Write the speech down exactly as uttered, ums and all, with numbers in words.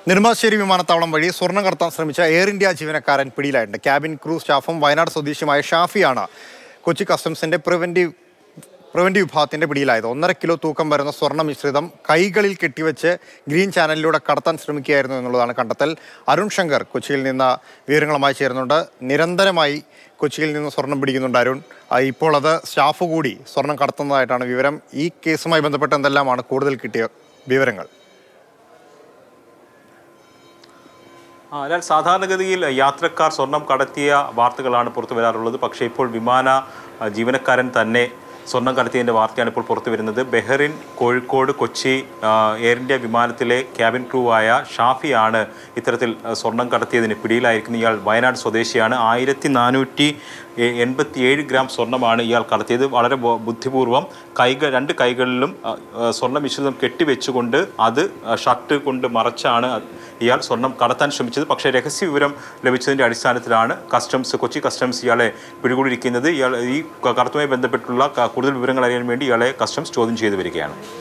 നെടുമ്പാശ്ശേരി വിമാനത്താവളം വഴി സ്വർണ്ണം കടത്താൻ ശ്രമിച്ച എയർ ഇന്ത്യ ജീവനക്കാരൻ പിടിയിലായിട്ടുണ്ട്. ക്യാബിൻ ക്രൂ സ്റ്റാഫും വയനാട് സ്വദേശിയുമായ ഷാഫിയാണ് കൊച്ചി കസ്റ്റംസിന്റെ പ്രിവന്റീവ് പ്രിവന്റീവ് വിഭാഗത്തിന്റെ പിടിയിലായത്. ഒന്നര കിലോ തൂക്കം വരുന്ന സ്വർണ്ണ മിശ്രിതം കൈകളിൽ കെട്ടിവെച്ച് ഗ്രീൻ ചാനലിലൂടെ കടത്താൻ ശ്രമിക്കുകയായിരുന്നു എന്നുള്ളതാണ് കണ്ടെത്തൽ. അരുൺ ശങ്കർ കൊച്ചിയിൽ നിന്ന് വിവരങ്ങളുമായി ചേരുന്നുണ്ട്. നിരന്തരമായി കൊച്ചിയിൽ നിന്ന് സ്വർണം പിടിക്കുന്നുണ്ട് അരുൺ. ഇപ്പോൾ അത് സ്റ്റാഫ് കൂടി സ്വർണം കടത്തുന്നതായിട്ടാണ് വിവരം. ഈ കേസുമായി ബന്ധപ്പെട്ട് എന്തെല്ലാമാണ് കൂടുതൽ കിട്ടിയ വിവരങ്ങൾ? എന്നാൽ സാധാരണഗതിയിൽ യാത്രക്കാർ സ്വർണം കടത്തിയ വാർത്തകളാണ് പുറത്തു വരാറുള്ളത്. പക്ഷേ ഇപ്പോൾ വിമാന ജീവനക്കാരൻ തന്നെ സ്വർണം കടത്തിയതിൻ്റെ വാർത്തയാണ് ഇപ്പോൾ പുറത്തു വരുന്നത്. Bahrain, Kozhikode, Kochi air India വിമാനത്തിലെ ക്യാബിൻ ക്രൂ ആയ ഷാഫിയാണ് ഇത്തരത്തിൽ സ്വർണം കടത്തിയതിന് പിടിയിലായിരിക്കുന്നത്. ഇയാൾ വയനാട് സ്വദേശിയാണ്. ആയിരത്തി നാനൂറ്റി എൺപത്തി ഏഴ് ഗ്രാം സ്വർണ്ണമാണ് ഇയാൾ കടത്തിയത്. വളരെ ബുദ്ധിപൂർവ്വം കൈകൾ രണ്ട് കൈകളിലും സ്വർണ്ണ മിശ്രിതം കെട്ടിവെച്ചുകൊണ്ട് അത് ഷർട്ട് കൊണ്ട് മറച്ചാണ് ഇയാൾ സ്വർണം കടത്താൻ ശ്രമിച്ചത്. പക്ഷേ രഹസ്യ വിവരം ലഭിച്ചതിൻ്റെ അടിസ്ഥാനത്തിലാണ് കസ്റ്റംസ് കൊച്ചി കസ്റ്റംസ് ഇയാളെ പിടികൂടിയിരിക്കുന്നത്. ഇയാൾ ഈ കടത്തുമായി ബന്ധപ്പെട്ടുള്ള കൂടുതൽ വിവരങ്ങൾ അറിയാൻ വേണ്ടി ഇയാളെ കസ്റ്റംസ് ചോദ്യം ചെയ്തു വരികയാണ്.